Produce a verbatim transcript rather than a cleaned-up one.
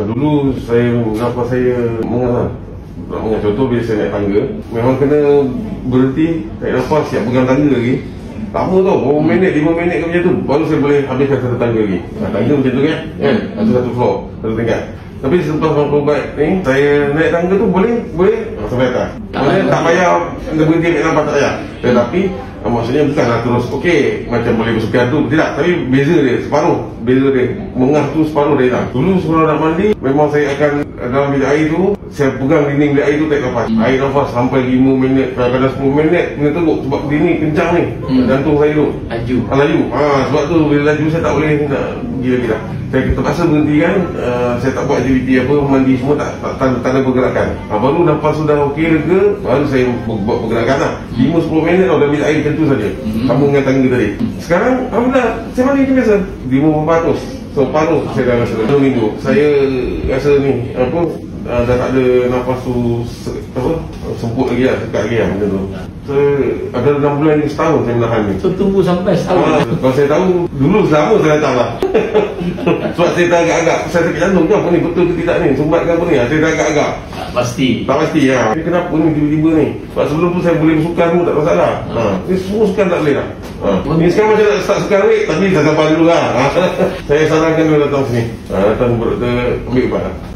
dulu saya nampak saya mengarah. Nak mengarah contoh bila saya naik tangga, memang kena berhenti, tarik nafas, siap pegang tangga lagi. Lama tau, berapa minit, lima minit ke macam tu, baru saya boleh habiskan satu tangga lagi. Nah, tangga macam tu kan, kan? Satu-satu floor, satu tingkat. Tapi selepas makan ubat ni, saya naik tangga tu boleh, boleh sampai atas. Maksudnya tak payah berhenti ambil nafas, tak payah. Tetapi maksudnya bukanlah terus okey macam boleh bersukan tu, tidak. Tapi beza dia separuh, beza dia mengah tu separuh dia hilang. Dulu sebelum nak mandi, memang saya akan dalam bilik air tu, saya pegang dinding bilik air tu, tarik nafas. Hmm. Air nafas sampai lima minit, kadang-kadang sepuluh minit kena teruk sebab dinding kencang ni. Hmm. Jantung saya tu laju. Ah, laju. Ha, sebab tu bila laju saya tak boleh nak pergi lagi dah. Saya terpaksa berhenti kan, uh, saya tak buat aktiviti apa, mandi semua tak, tak tanda, tanda pergerakan. Ha, baru nafas sudah okey lega, baru saya buat pergerakan lah. lima sepuluh minit tau dalam bilik air macam tu saja. Hmm. Sambung dengan tangga tadi. Sekarang alhamdulillah saya mandi macam biasa. lima ratus. So paruh saya dah rasa dua minggu. Saya rasa ni apa uh, dah tak ada nafas tu apa semput lagi lah, dekat lagi lah macam tu. So ada enam bulan ni, setahun saya menahan ni. So tunggu sampai setahun. Ah, kalau saya tahu dulu selama saya datang lah. Sebab saya tak agak-agak saya sakit jantung ke apa ni, betul ke tidak ni, sumbat ke apa ni, saya tak agak-agak Tak pasti. tak pasti ya. Ni kenapa ni tiba-tiba ni? Sebab sebelum tu saya boleh bersukan pun tak masalah. Ha. Ha. Ni semua sukan tak boleh lah. Ha. Ni sekarang macam nak start sukan weh, tapi dah sabar dulu lah. Ha. Saya sarankan dia datang sini. Ha. Datang doktor ambil ubat.